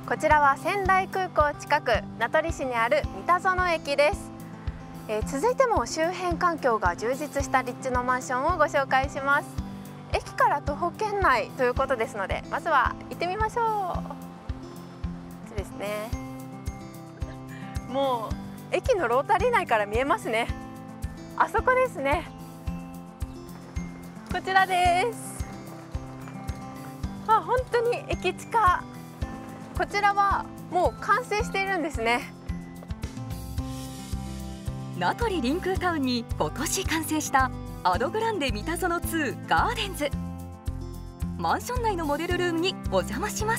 こちらは仙台空港近く名取市にある三田園駅です。続いても周辺環境が充実した立地のマンションをご紹介します。駅から徒歩圏内ということですので、まずは行ってみましょう。こっちですね。もう駅のロータリー内から見えますね。あそこですね。こちらです。あ、本当に駅近。こちらはもう完成しているんですね。 名取リンクタウンに今年完成したアドグランデ三田園2ガーデンズ。マンション内のモデルルームにお邪魔します。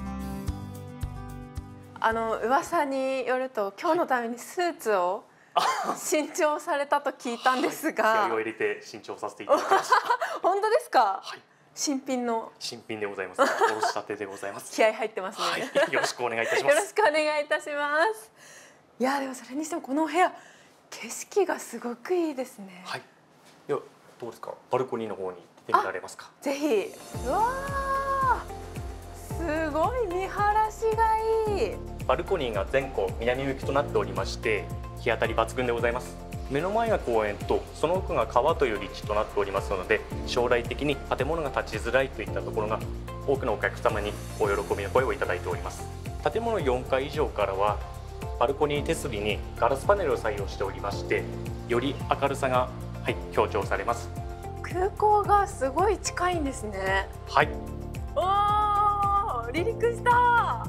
噂によると今日のためにスーツを新調されたと聞いたんですが、 気合を入れて新調させていただきました。 本当ですか？ はい。 新品でございます。おろしたてでございます。 気合入ってますね。 はい、よろしくお願いいたします。 よろしくお願いいたします。いやでもそれにしてもこの部屋景色がすごくいいですね。 はい。ではどうですか？バルコニーの方に出てみられますか？ ぜひ。うわー、すごい見晴らしがいい。 バルコニーが全戸南向きとなっておりまして、日当たり抜群でございます。目の前が公園とその奥が川という立地となっておりますので、将来的に建物が建ちづらいといったところが多くのお客様にお喜びの声をいただいております。建物4階以上からはバルコニー手すりにガラスパネルを採用しておりまして、より明るさが、強調されます。 空港がすごい近いんですね。 はい。 おー、離陸した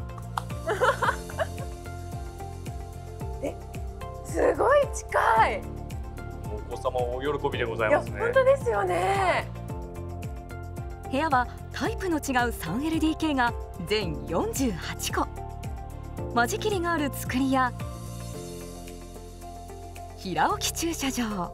すごい近い。 お子様お喜びでございいやますね。 本当ですよね。 部屋はタイプの違う 3LDK が全48個。間仕切りがある作りや平置き駐車場、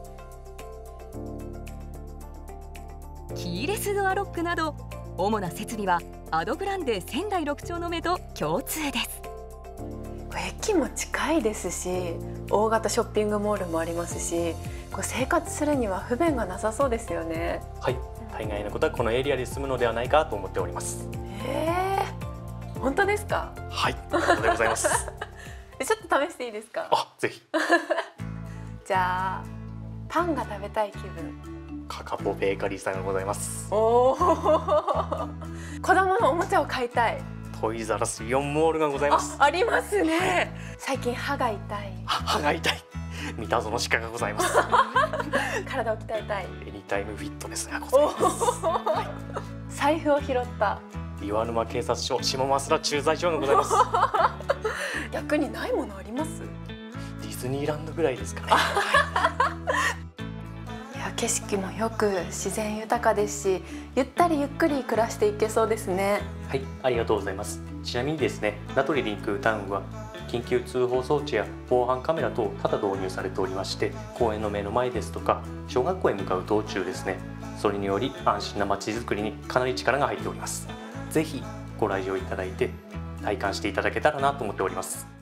キーレスドアロックなど主な設備はアドグランデ仙台6丁の目と共通です。 駅も近いですし、大型ショッピングモールもありますし、生活するには不便がなさそうですよね。 はい、大概のことはこのエリアで住むのではないかと思っております。 本当ですか？ はい、本当でございます。 ちょっと試していいですか？ あ、ぜひ。 じゃあパンが食べたい気分。 カカポベーカリーさんがございます。 おお、子供のおもちゃを買いたい。 トイザらスイオンモールがございます。 ありますね。最近歯が痛い。 歯が痛い。三田園歯科がございます。 体を鍛えたい。 エニタイムフィットネスがございます。 財布を拾った。 岩沼警察署下増駐在所がございます。 逆にないものあります？ ディズニーランドぐらいですかね。 いや景色もよく自然豊かですし、ゆったりゆっくり暮らしていけそうですね。 はい、ありがとうございます。ちなみにですね、名取リンクタウンは緊急通報装置や防犯カメラ等多々導入されておりまして、公園の目の前ですとか小学校へ向かう道中ですね、それにより安心な街づくりにかなり力が入っております。ぜひご来場いただいて体感していただけたらなと思っております。